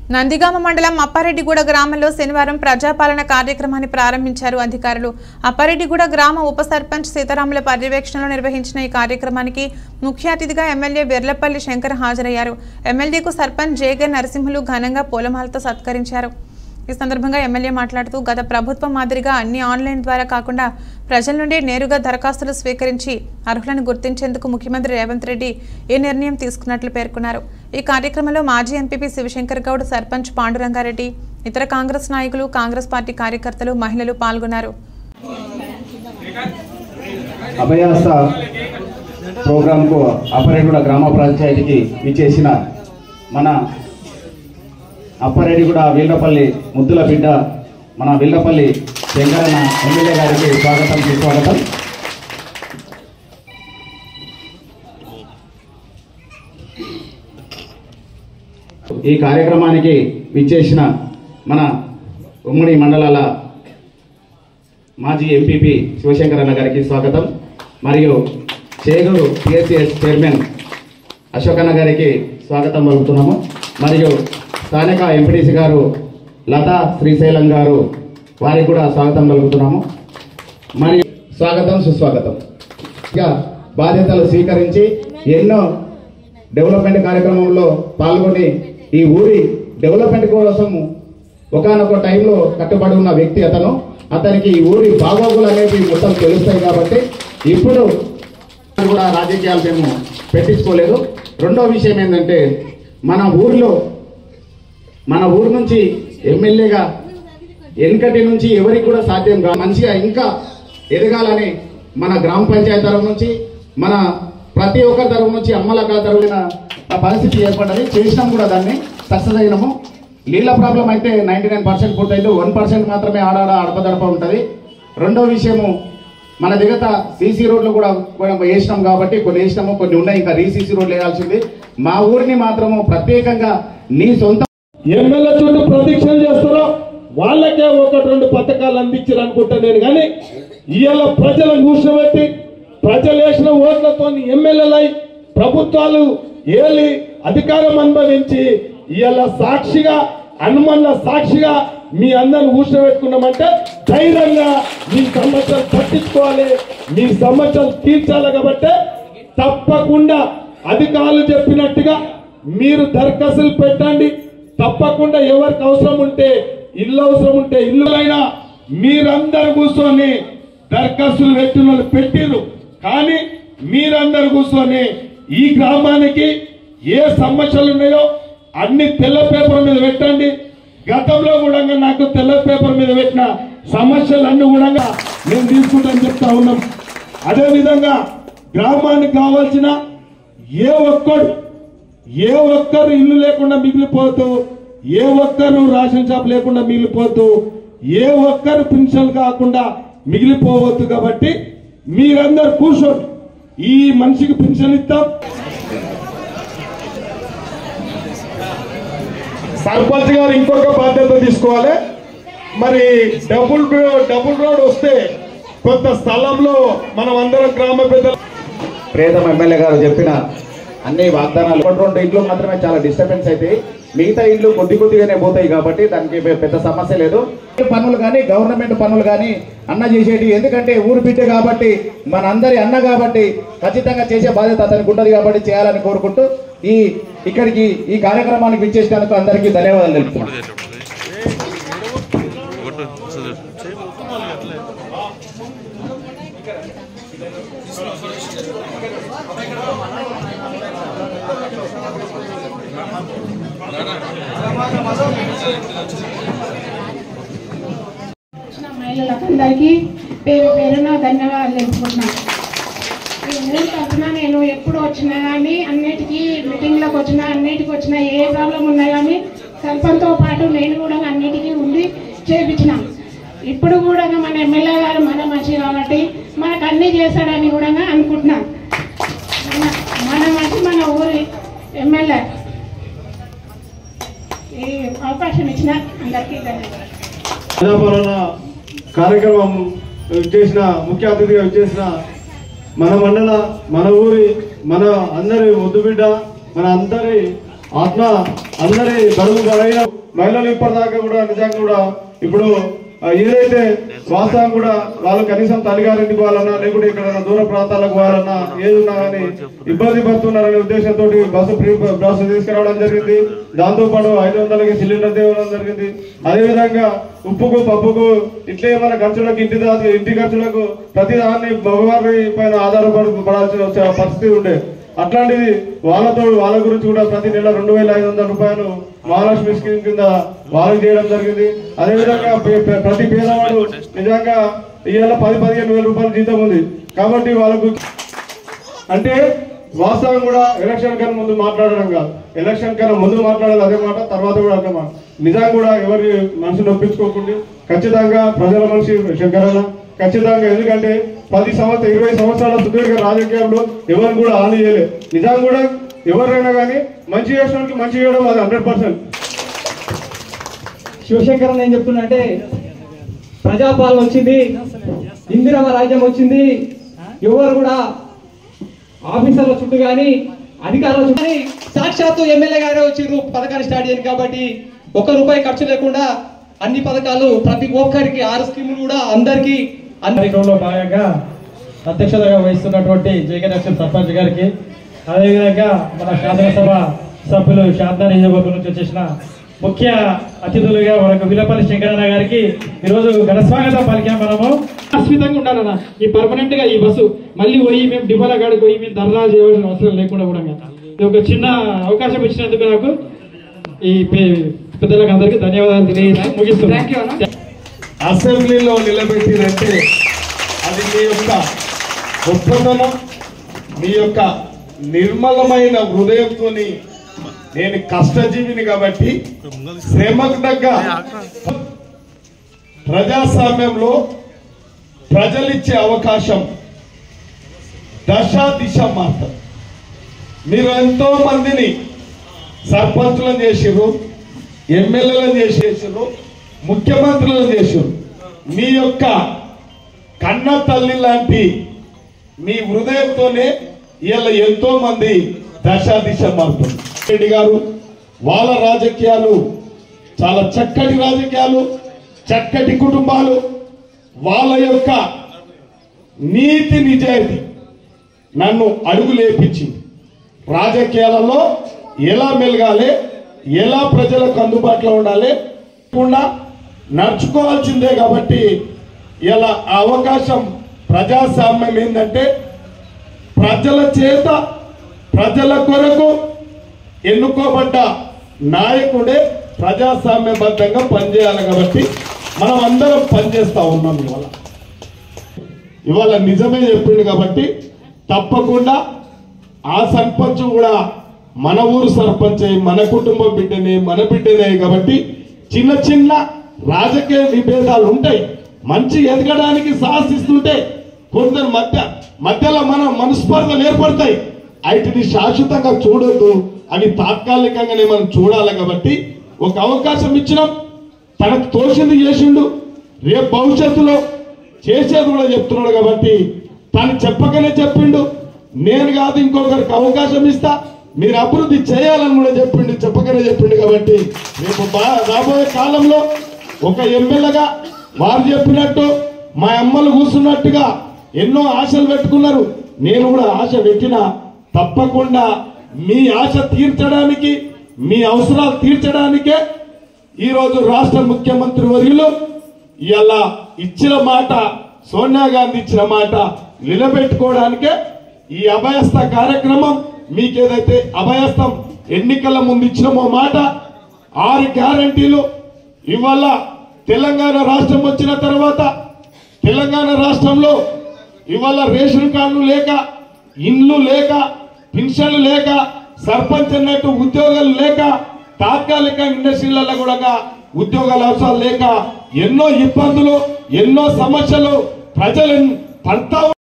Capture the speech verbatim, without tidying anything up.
నందిగామ మండలం అప్పారెడ్డిగూడ గ్రామంలో శనివారం ప్రజాపాలన కార్యక్రమాన్ని ప్రారంభించారు అధికారులు. అప్పారెడ్డిగూడ గ్రామ ఉప సర్పంచ్ సీతారాముల పర్యవేక్షణలో నిర్వహించిన ఈ కార్యక్రమానికి ముఖ్య అతిథిగా ఎమ్మెల్యే వెర్లపల్లి శంకర్ హాజరయ్యారు. ఎమ్మెల్యేకు సర్పంచ్ జేగే నరసింహులు ఘనంగా పూలమాలతో సత్కరించారు. ఈ సందర్భంగా ఎమ్మెల్యే మాట్లాడుతూ గత ప్రభుత్వం మాదిరిగా అన్ని ఆన్లైన్ ద్వారా కాకుండా ప్రజల నుండి నేరుగా దరఖాస్తులు స్వీకరించి అర్హులను గుర్తించేందుకు ముఖ్యమంత్రి రేవంత్ రెడ్డి ఈ నిర్ణయం తీసుకున్నట్లు పేర్కొన్నారు. ఈ కార్యక్రమంలో మాజీ ఎంపీపీ శివశంకర్ గౌడ్, సర్పంచ్ పాండురంగారెడ్డి, ఇతర కాంగ్రెస్ నాయకులు, కాంగ్రెస్ పార్టీ కార్యకర్తలు, మహిళలు పాల్గొన్నారు. అభయాస్త ప్రోగ్రాంకు అప్పారెడ్డిగూడ గ్రామ పంచాయతీకి ఇచ్చేసిన మన అప్పారెడ్డిగూడ వీళ్ళపల్లి ముద్దుల బిడ్డ మన వీళ్ళపల్లి శంకరన్న ఎమ్మెల్యే గారికి స్వాగతం సుస్వాగతం. ఈ కార్యక్రమానికి విచ్చేసిన మన ఉమ్మడి మండలాల మాజీ ఎంపీపీ శివశంకరన్న గారికి స్వాగతం. మరియు చేగూరు పిఎస్సిఎస్ చైర్మన్ అశోకన్న గారికి స్వాగతం పలుకుతున్నాము. మరియు స్థానిక ఎంపీటీసీ గారు లతా శ్రీశైలం గారు, వారికి కూడా స్వాగతం పలుకుతున్నాము. మరియు స్వాగతం సుస్వాగతం. ఇక బాధ్యతలు స్వీకరించి ఎన్నో డెవలప్మెంట్ కార్యక్రమంలో పాల్గొని ఈ ఊరి డెవలప్మెంట్ కోసం ఒకనొక టైంలో కట్టుబడి ఉన్న వ్యక్తి అతను. అతనికి ఈ ఊరి బాగోగులు అనేవి మొత్తం తెలుస్తాయి కాబట్టి ఇప్పుడు కూడా రాజకీయాలు మేము పెట్టించుకోలేదు. రెండో విషయం ఏంటంటే మన ఊరిలో మన ఊరు నుంచి ఎమ్మెల్యేగా వెనుకటి నుంచి ఎవరికి కూడా సాధ్యం కాదు. మంచిగా ఇంకా ఎదగాలని మన గ్రామ పంచాయతీ తరఫు నుంచి, మన ప్రతి ఒక్కరి తరఫు నుంచి అమ్మలక్క తరఫున పరిస్థితి ఏర్పడ్డది. చేసినాం కూడా, దాన్ని సక్సెస్ అయినాము. నీళ్ళ ప్రాబ్లం అయితే నైంటీ నైన్ పర్సెంట్ పూర్తయింది. వన్ పర్సెంట్ మాత్రమే ఆడాడ అడపదడప ఉంటుంది. రెండో విషయము మన దిగత సీసీ రోడ్లు కూడా వేసినాం కాబట్టి కొన్ని వేసినాము, కొన్ని ఉన్నాయి, ఇంకా రీసీసీ రోడ్లు వేయాల్సింది. మా ఊరిని మాత్రము ప్రత్యేకంగా నీ సొంత ఎమ్మెల్యే చుట్టూ ప్రదక్షిణ చేస్తారో వాళ్ళకే ఒకటి రెండు పథకాలు అందించారు అనుకుంటా నేను. కానీ ఇవాళ ప్రజలను కూర్చోబెట్టి ప్రజలు వేసిన ఓట్లతో ఎమ్మెల్యేలై ప్రభుత్వాలు ఏలి అధికారం అనుభవించి ఇవాళ సాక్షిగా హనుమన్న సాక్షిగా మీ అందరిని కూర్చోబెట్టుకున్నామంటే ధైర్యంగా మీ సమస్యలు పట్టించుకోవాలి, మీ సమస్యలు తీర్చాలి. కాబట్టి తప్పకుండా అధికారులు చెప్పినట్టుగా మీరు దరఖాస్తులు పెట్టండి. తప్పకుండా ఎవరికి అవసరం ఉంటే, ఇల్లు అవసరం ఉంటే ఇల్లులైనా మీరందరు కూర్చొని దరఖాస్తులు పెట్టిన వాళ్ళు పెట్టిరు. కానీ మీరందరు కూర్చొని ఈ గ్రామానికి ఏ సమస్యలు ఉన్నాయో అన్ని తెల్ల పేపర్ మీద పెట్టండి. గతంలో కూడా నాకు తెల్ల పేపర్ మీద పెట్టిన సమస్యలన్నీ కూడా మేము తీసుకుంటామని చెప్తా ఉన్నాం. అదేవిధంగా గ్రామానికి కావాల్సిన ఏ ఒక్కడు ఏ ఒక్కరు ఇల్లు లేకుండా మిగిలిపోతూ, ఏ ఒక్కరు రేషన్ షాప్ లేకుండా మిగిలిపోతూ, ఏ ఒక్కరు పెన్షన్ కాకుండా మిగిలిపోవద్దు. కాబట్టి మీరందరూ కూర్చోండి, ఈ మనిషికి పెన్షన్ ఇస్తాం. సర్పంచ్ గారు ఇంకొక బాధ్యత తీసుకోవాలి. మరి డబుల్ డబుల్ రోడ్ వస్తే కొంత స్థలంలో మనం అందరం గ్రామ పెద్దలు ప్రియతమ ఎమ్మెల్యే గారు చెప్పిన అన్ని వాగ్దానాలు రెండు ఇంట్లో మాత్రమే చాలా డిస్టర్బెన్స్ అయితే, మిగతా ఇండ్లు కొద్ది కొద్దిగానే పోతాయి కాబట్టి దానికి పెద్ద సమస్య లేదు. పనులు కానీ గవర్నమెంట్ పనులు కానీ అన్న చేసేటి, ఎందుకంటే ఊరు బిడ్డ కాబట్టి మన అందరి అన్న కాబట్టి ఖచ్చితంగా చేసే బాధ్యత అతనికి ఉంటుంది కాబట్టి చేయాలని కోరుకుంటూ ఈ ఇక్కడికి ఈ కార్యక్రమానికి విచ్చేసినందుకు అందరికీ ధన్యవాదాలు తెలుపుతున్నాను. మహిళలందరికీ పేరు పేరున ధన్యవాదాలు తెలుపుకుంటున్నాను. ఈ ఊరి తరఫున నేను ఎప్పుడు వచ్చినా కానీ అన్నిటికీ మీటింగ్లకు వచ్చినా అన్నిటికి వచ్చినా ఏ ప్రాబ్లం ఉన్నా కానీ సర్పంచ్తో పాటు నేను కూడా అన్నిటికీ ఉండి చేయించినాం. ఇప్పుడు కూడా మన ఎమ్మెల్యే గారు మన మంచి కాబట్టి మనకు అన్నీ చేస్తాడని కూడా అనుకుంటున్నాం. మన మంచి మన ఊరి ఎమ్మెల్యే ఈ అవకాశం ఇచ్చిన అందరికీ ధన్యవాదాలు. ప్రజాపాలన కార్యక్రమం చేసిన ముఖ్య అతిథిగా చేసిన మన మండల, మన ఊరి, మన అందరి ముద్దుబిడ్డ, మన అందరి ఆత్మ అందరి బరువు బలైన మహిళలు ఇప్పటిదాకా కూడా నిజంగా కూడా ఇప్పుడు ఏదైతే వాస్తవం కూడా వాళ్ళు కనీసం తల్లిగారింటికి పోవాలన్నా లేకుంటే ఇక్కడ దూర ప్రాంతాలకు పోవాలన్నా ఏది ఉన్నా కానీ ఇబ్బంది పడుతున్నారనే ఉద్దేశంతో బస్సు ఫ్రీ బస్సు తీసుకురావడం జరిగింది. దాంతో పాటు ఐదు వందలకి సిలిండర్ తేవడం జరిగింది. అదేవిధంగా ఉప్పుకు పప్పుకు ఇట్లే మన ఖర్చులకు ఇంటి ఇంటి ఖర్చులకు ప్రతి దాన్ని మగవారి పైన ఆధారపడి పడాల్సిన వచ్చే పరిస్థితి ఉండే. అట్లాంటిది వాళ్ళతో వాళ్ళ గురించి కూడా ప్రతి నెల రెండు వేల ఐదు వందల రూపాయలు మహాలక్ష్మి స్కీమ్ కింద వాళ్ళకి చేయడం జరిగింది. అదేవిధంగా ప్రతి పేదవాడు నిజంగా ఇవాళ పది పదిహేను వేల రూపాయల జీతం ఉంది కాబట్టి వాళ్ళకు అంటే వాస్తవం కూడా ఎలక్షన్ కన్నా ముందు మాట్లాడడం కాదు, ఎలక్షన్ కన్నా ముందు మాట్లాడాలి అదే మాట, తర్వాత కూడా అదే మాట. నిజంగా కూడా ఎవరి మనసును ఒప్పించుకోకుండా ఖచ్చితంగా ప్రజల మనిషి శంకరన్న ఖచ్చితంగా, ఎందుకంటే పది సంవత్సరం ఇరవై సంవత్సరాల సుదీర్ఘ రాజకీయంలో ఎవరు కూడా హాని చేయలేదు. నిజంగా కూడా ఎవరైనా కానీ మంచి చేసిన మంచి చేయడం అది హండ్రెడ్ పర్సెంట్. శివశంకరన్ ఏం చెప్తున్నా అంటే ప్రజాపాలన వచ్చింది, ఇందిరమ్మ రాజ్యం వచ్చింది, ఎవరు కూడా ఆఫీసర్ల చుట్టూ కానీ అధికారుల చుట్టూ కానీ సాక్షాత్తు ఎమ్మెల్యే గారే వచ్చి పథకాన్ని స్టార్ట్ చేయండి కాబట్టి ఒక్క రూపాయి ఖర్చు లేకుండా అన్ని పథకాలు ప్రతి ఒక్కరికి ఆరు స్కీములు కూడా అందరికీ కార్యక్రమంలో భాగంగా అధ్యక్షతగా వహిస్తున్నటువంటి జయగణేశ్వర సర్పంచ్ గారికి, అదేవిధంగా మన శాసనసభ సభ్యులు శాంతా నియోజకవర్గం నుంచి వచ్చేసిన ముఖ్య అతిథులుగా మనకు విలపల్లి శంకరన్న గారికి ఈరోజు ఘన స్వాగతం పలికాం. మనము అస్మితంగా ఉండాలన్న ఈ పర్మనెంట్ గా ఈ బస్సు మళ్ళీ పోయి మేము డిపోల కాడికి పోయి మేము ధర్నా చేయవలసిన అవసరం లేకుండా కూడా ఇది ఒక చిన్న అవకాశం ఇచ్చినందుకు నాకు ఈ పెద్దలకు అందరికీ ధన్యవాదాలు తెలియజేసి ముగిస్తున్నాను. అసెంబ్లీలో నిలబెట్టినంటే అది మీ యొక్క గొప్పతనం, మీ యొక్క నిర్మలమైన హృదయంతో. నేను కష్టజీవిని కాబట్టి శ్రమకు తగ్గ ప్రజాస్వామ్యంలో ప్రజలిచ్చే అవకాశం దశ దిశ మాత్రం. మీరు ఎంతో మందిని సర్పంచులను చేసిర్రు, ఎమ్మెల్యేలను చేసేసారు, ముఖ్యమంత్రులను చేశారు. మీ యొక్క కన్న తల్లి లాంటి మీ హృదయంతోనే ఇలా ఎంతో మంది దశ దిశ మారుతుంది. రెడ్డి గారు వాళ్ళ రాజకీయాలు చాలా చక్కటి రాజకీయాలు, చక్కటి కుటుంబాలు, వాళ్ళ యొక్క నీతి నిజాయితీ నన్ను అడుగులేపించింది. రాజకీయాలలో ఎలా మెలగాలి, ఎలా ప్రజలకు అందుబాటులో ఉండాలి కూడా నడుచుకోవాల్సిందే. కాబట్టి ఇలా ఆ అవకాశం ప్రజాస్వామ్యం ఏంటంటే ప్రజల చేత ప్రజల కొరకు ఎన్నుకోబడ్డ నాయకుడే ప్రజాస్వామ్యబద్ధంగా పనిచేయాలి. కాబట్టి మనం అందరం పనిచేస్తా ఉన్నాం. ఇవాళ ఇవాళ నిజమే చెప్పిండు కాబట్టి తప్పకుండా ఆ సర్పంచ్ కూడా మన ఊరు సర్పంచ్, మన కుటుంబం బిడ్డనే, మన బిడ్డనే. కాబట్టి చిన్న చిన్న రాజకీయ విభేదాలు ఉంటాయి, మంచి ఎదగడానికి సాహసిస్తుంటే కొందరు మధ్య మధ్యలో మనం మనస్పర్ధలు ఏర్పడతాయి. వాటిని శాశ్వతంగా చూడొద్దు, అవి తాత్కాలికంగానే మనం చూడాలి. కాబట్టి ఒక అవకాశం ఇచ్చినాం, తనకు తోచింది చేసిండు, రేపు భవిష్యత్తులో చేసేది కూడా చెప్తున్నాడు. కాబట్టి తను చెప్పకనే చెప్పిండు, నేను కాదు ఇంకొకరికి అవకాశం ఇస్తా, మీరు అభివృద్ధి చేయాలని కూడా చెప్పిండు, చెప్పకనే చెప్పిండు. కాబట్టి రేపు రాబోయే కాలంలో ఒక ఎమ్మెల్యేగా వారు చెప్పినట్టు మా అమ్మలు కూర్చున్నట్టుగా ఎన్నో ఆశలు పెట్టుకున్నారు. నేను కూడా ఆశ పెట్టినా తప్పకుండా మీ ఆశ తీర్చడానికి, మీ అవసరాలు తీర్చడానికే ఈరోజు రాష్ట్ర ముఖ్యమంత్రి వర్యులు ఇలా ఇచ్చిన మాట, సోనియా గాంధీ ఇచ్చిన మాట నిలబెట్టుకోవడానికే ఈ అభయస్థ కార్యక్రమం. మీకేదైతే అభయస్థం ఎన్నికల ముందు ఇచ్చినమో మాట, ఆరు గ్యారంటీలు ఇవాళ తెలంగాణ రాష్ట్రం వచ్చిన తర్వాత తెలంగాణ రాష్ట్రంలో ఇవాళ రేషన్ కార్డులు లేక, ఇండ్లు లేక, పెన్షన్లు లేక, సర్పంచ్ అన్నట్టు ఉద్యోగాలు లేక, తాత్కాలిక ఇండస్ట్రీలలో కూడా ఉద్యోగాల అవసరాలు లేక ఎన్నో ఇబ్బందులు, ఎన్నో సమస్యలు ప్రజలు పడతా